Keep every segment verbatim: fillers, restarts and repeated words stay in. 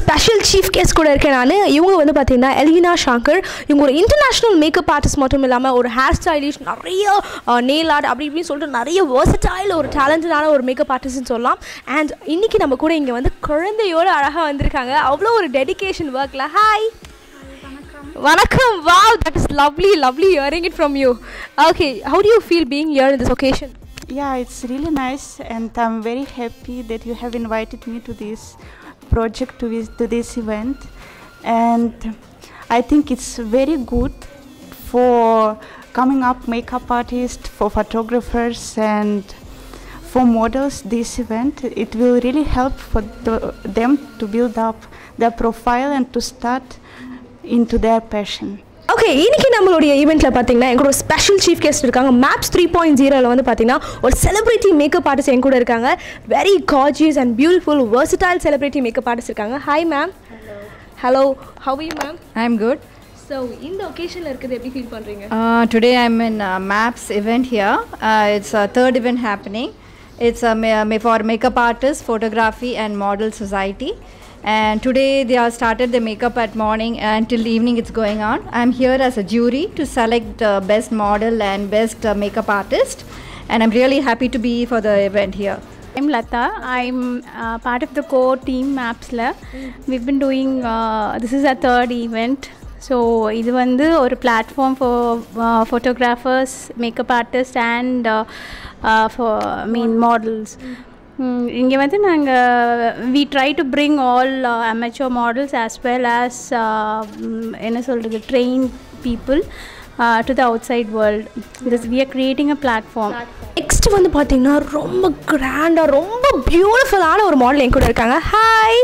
Special chief guest கூட இருக்கேன் நான். இவங்க வந்து பார்த்தீங்கன்னா எலினா ஷங்கர். இவங்க ஒரு இன்டர்நேஷ்னல் மேக்கப் ஆர்டிஸ்ட் மட்டும் இல்லாமல் ஒரு ஹேர் ஸ்டைலிஷ், நிறைய நெயில் ஆர்ட் அப்படி இப்படின்னு சொல்லிட்டு நிறைய வெர்சடைல் ஒரு டேலண்டடான ஒரு மேக்கப் ஆர்டிஸ்ட்னு சொல்லலாம். அண்ட் இன்றைக்கி நம்ம கூட இங்கே வந்து குழந்தையோடு அழகாக வந்திருக்காங்க. அவ்வளோ ஒரு டெடிகேஷன் ஒர்க்கில். ஹாய் வணக்கம். Wow, that is lovely, lovely hearing it from you. Okay, how do you feel being here in this occasion? Yeah, it's really nice, and I'm very happy that you have invited me to this project, to this, to this event. And I think it's very good for coming up makeup artists, for photographers, and for models. This event, it will really help for the, them to build up their profile and to start into their passion. Okay, இன்றைக்கி நம்மளுடைய ஈவெண்ட்டில் பார்த்தீங்கன்னா எங்களோட special chief guest இருக்காங்க. Maps three point ஜீரோவில் வந்து பார்த்தீங்கன்னா ஒரு செலிபிரிட்டி மேக்கப் ஆர்டிஸ்ட் என் கூட இருக்காங்க. Very gorgeous and beautiful versatile celebrity makeup artist இருக்காங்க. Hi ma'am. Hello, how you ma'am? I am good. So இந்த ஒகேஷனில் இருக்குது எப்படி ஃபீல் பண்ணுறீங்க? Today I am in Maps event here. Uh, it's a third event happening. It's a ma- for makeup artists, photography and model society. And today they have started the makeup at morning and till evening it's going on. I'm here as a jury to select uh, best model and best uh, makeup artist, and I'm really happy to be for the event here. I'm Lata. I'm uh, part of the core team Mapsla. Mm. We've been doing uh, this is our third event. So இது வந்து ஒரு platform for uh, photographers, makeup artists and uh, uh, for I mean models. Mm. இங்கே வந்து நாங்கள் we try to bring all uh, amateur models as well as uh, என்ன சொல்கிறது trained people uh, to the outside world. This we are creating a platform. Next வந்து பார்த்தீங்கன்னா ரொம்ப கிராண்டாக ரொம்ப பியூட்டிஃபுல்லான ஒரு மாடல் என் கூட இருக்காங்க. ஹாய்.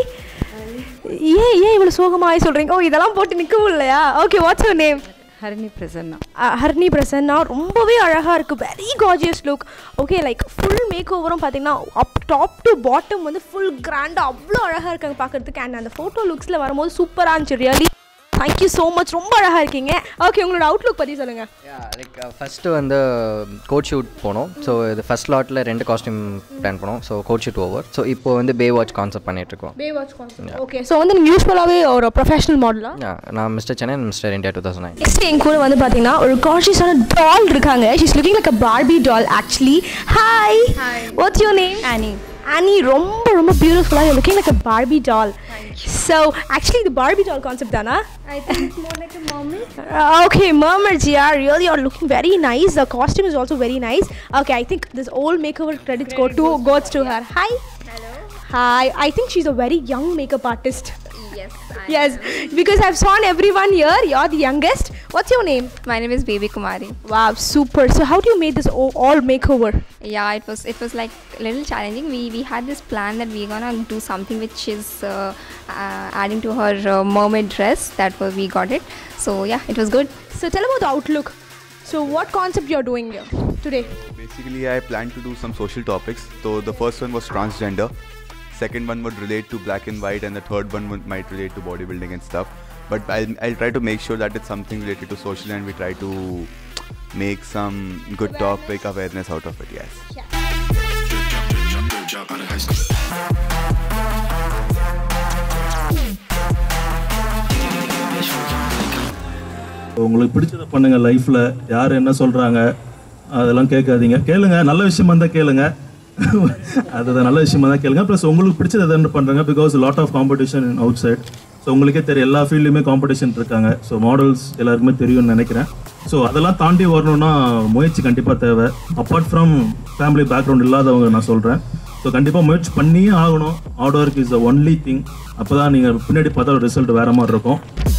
ஏன் ஏன் இவ்வளோ சோகமாக சொல்கிறீங்க? ஓ, இதெல்லாம் போட்டு நிற்கவும் இல்லையா? Okay, what's your name? Harini Prasanna. Harini Prasanna. ரொம்பவே அழகாக இருக்குது. Very gorgeous look. Okay, like full make ஓவரும் பார்த்தீங்கன்னா அப் டாப் டு பாட்டம் வந்து ஃபுல் கிராண்டாக அவ்வளோ அழகாக இருக்காங்க பார்க்குறதுக்கு. அண்ட் அந்த ஃபோட்டோ லுக்ஸில் வரும்போது சூப்பராக இருந்துச்சு. Really thank you so much. ரொம்ப அழகாக இருக்கீங்க. ஓகே, உங்களோட அவுட்லுக் பற்றி சொல்லுங்கள். லைக் ஃபஸ்ட்டு வந்து கோட் ஷூட் போனோம். ஸோ இது ஃபஸ்ட் லாட்டில் ரெண்டு காஸ்டியூம் பிளான் பண்ணோம். So coat shoot over. So இப்போ வந்து பே வாட்ச் கான்செப்ட் பண்ணிகிட்ருக்கோம். Baywatch concept. Okay, so வந்து நீங்கள் யூஸ்ஃபுல்லாகவே ஒரு ப்ரொஃபஷனல் மாடலாக? நான் mister Chennai mister India two thousand nine. Next என் கூட வந்து பார்த்தீங்கன்னா ஒரு கார்ஜியஸான டால் இருக்காங்க. She's looking like a Barbie doll actually. Hi. What's your name? Annie. Annie, ரொம்ப ரொம்ப பியூட்டிஃபுல்லாக. You're looking like a Barbie doll. So actually the Barbie doll concept dana? I think it's more like a mermaid. Uh, okay, mermaids. Yeah, really you're looking very nice. The costume is also very nice. Okay, I think this all makeover credits go to goes to her. Hi. Hello. Hi. I think she's a very young makeup artist. Yes. I Yes, am. Because I've seen everyone here. You're the youngest. What's your name? My name is Baby Kumari. Wow, super. So how do you make this all makeover? Yeah, it was it was like a little challenging. We we had this plan that we're gonna do something which is uh, uh, adding to her uh, mermaid dress. That was we got it. So yeah, it was good. So tell about the outlook. So what concept you're doing here today? Basically, I plan to do some social topics. So the first one was transgender. Second one would relate to black and white, and the third one would, might relate to bodybuilding and stuff. But I'll, I'll try to make sure that it's something related to social, and we try to make some good awareness. topic awareness out of it. Yes. Yeah. உங்களுக்கு பிடிச்சதை பண்ணுங்க. லைஃப்ல யார் என்ன சொல்றாங்க அதெல்லாம் கேட்காதீங்க. கேளுங்க, நல்ல விஷயமா இருந்தா கேளுங்க. அதுதான் நல்ல விஷயமா தான் கேளுங்க. ப்ளஸ் உங்களுக்கு பிடிச்சது எதுன்னு பண்ணுறாங்க. Because lot of competition in outside. So உங்களுக்கே தெரியும் எல்லா ஃபீல்டுலையுமே காம்படிஷன் இருக்காங்க. ஸோ மாடல்ஸ் எல்லாருக்குமே தெரியும்னு நினைக்கிறேன். ஸோ அதெல்லாம் தாண்டி வரணும்னா முயற்சி கண்டிப்பாக தேவை. அப்பார்ட் ஃப்ரம் ஃபேமிலி பேக்ரவுண்ட் இல்லாதவங்க நான் சொல்கிறேன். ஸோ கண்டிப்பாக முயற்சி பண்ணியே ஆகணும். Hard work is the only thing. அப்போ தான் நீங்கள் பின்னாடி பார்த்தா ஒரு ரிசல்ட் வேறு மாதிரி இருக்கும்.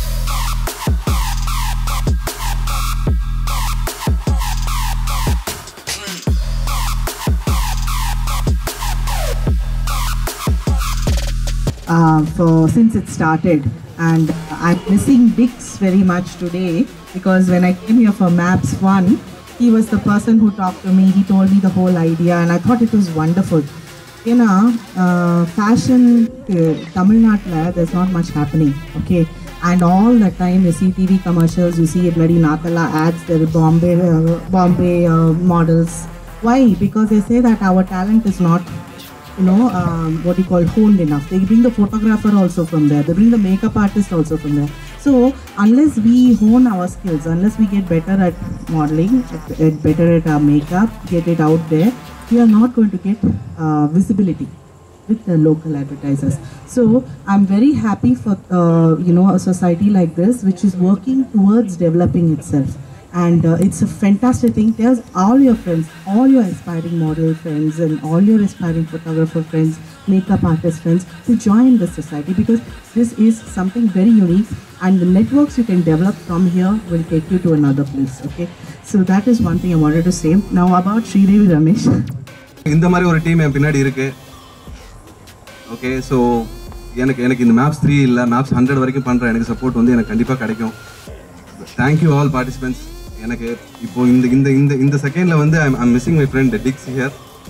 Uh, for since it started, and I'm missing Dix very much today because when I came here for Maps one, he was the person who talked to me. He told me the whole idea, and I thought it was wonderful. You know, uh, fashion uh, Tamil Nadu, there's not much happening. Okay, and all the time you see T V commercials, you see bloody Nathala ads, there are Bombay uh, Bombay uh, models. Why? Because they say that our talent is not you know, um, what you call honed enough. They bring the photographer also from there. They bring the makeup artist also from there. So unless we hone our skills, unless we get better at modeling, at, at better at our makeup, get it out there, we are not going to get uh, visibility with the local advertisers. So I'm very happy for uh, you know, a society like this which is working towards developing itself. And uh, it's a fantastic thing. Tell all your friends, all your aspiring model friends and all your aspiring photographer friends, makeup artist friends to join the society, because this is something very unique, and the networks you can develop from here will take you to another place. Okay, so that is one thing I wanted to say. Now about Sridevi Ramesh. இந்த மாதிரி ஒரு team என் பின்னாடி இருக்கு. Okay, so எனக்கு எனக்கு இந்த Maps three இல்லை Maps hundred வரைக்கும் பண்ணுற எனக்கு சப்போர்ட் வந்து எனக்கு கண்டிப்பாக கிடைக்கும். Thank you all participants. எனக்கு இப்போ இந்த இந்த இந்த இந்த செகண்டில் வந்து I'm I'm missing my friend Dix here.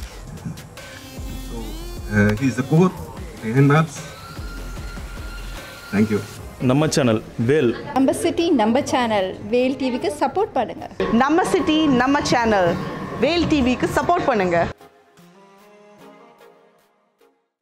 So he is the core hand Maps. Thank you. நம்ம சேனல் வேல் நம்ம சிட்டி நம்ம சேனல் வேல் டிவிக்கு சப்போர்ட் பண்ணுங்க. நம்ம சிட்டி நம்ம சேனல் வேல் டிவிக்கு சப்போர்ட் பண்ணுங்க.